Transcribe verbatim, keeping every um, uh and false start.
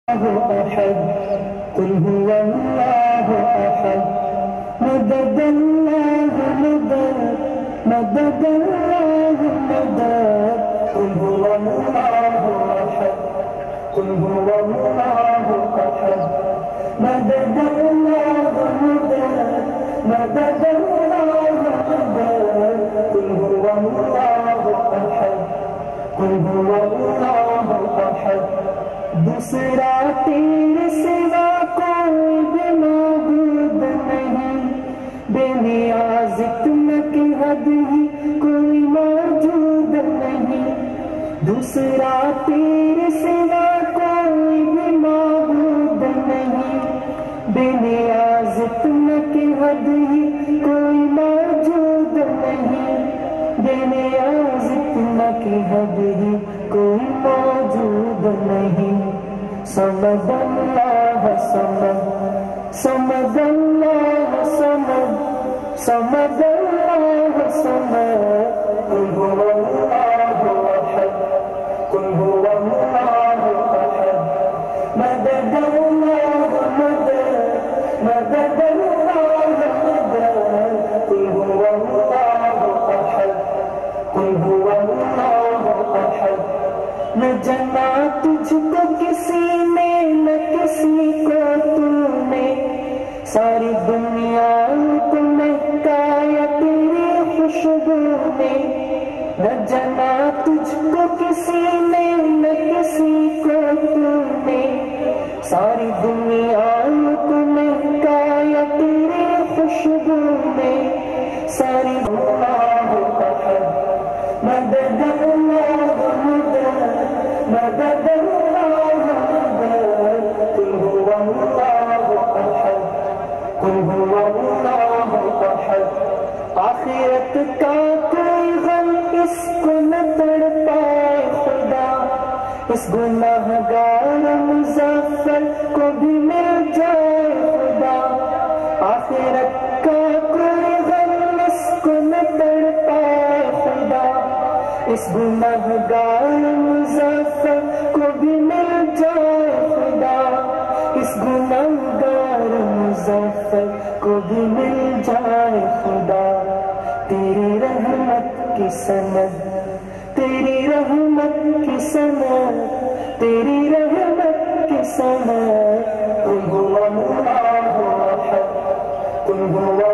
أحد قل هو الله أحد مدد الله مدد مدد الله مدد قل هو الله أحد قل هو الله أحد مدد الله مدد مدد الله مدد قل هو الله أحد قل هو الله أحد دوسرا تیرے سوا کوئی بھی معبود نہیں، بے نیاز تم کی حد ہی کوئی موجود نہیں، دوسرا تیرے سوا کوئی بھی معبود نہیں، بے نیاز تم کی حد ہی کوئی موجود نہیں، بے نیاز تم کی حد ہی کوئی موجود نہیں۔ صمد اللہ صمد صمد اللہ صمد صمد اللہ صمد قل هو اللہ احد قل هو اللہ احد مدد اللہ مدد مدد اللہ مدد قل هو اللہ احد قل هو اللہ احد نہ جنا تجھ کو کسی نے نہ کسی کو تو نے، ساری دنیا کو مہکایا تیری خوشبو نے، نہ جنا تجھ کو کسی نے نہ کسی کو تو نے، ساری دنیا کو مہکایا تیری خوشبو نے، ساری اللہ احد مدد اللہ مدد مدد اللہ مدد قل هو اللہ احد قل هو اللہ احد آخرت کا کوئی غم اس کو نہ تڑ پائے خدا، اس گناہ گار مظفر کو بھی مل جائے خدا، آخرت کا کوئی غم اس کو نہ تڑ پائے خدا، اس گناہ گار مظفر کو بھی مل جائے خدا، اس گناہ گار مظفر کو بھی مل جائے خدا، تیری رحمت کی سند تیری رحمت کی سند تیری رحمت کی سند قل هو اللہ احد قل هو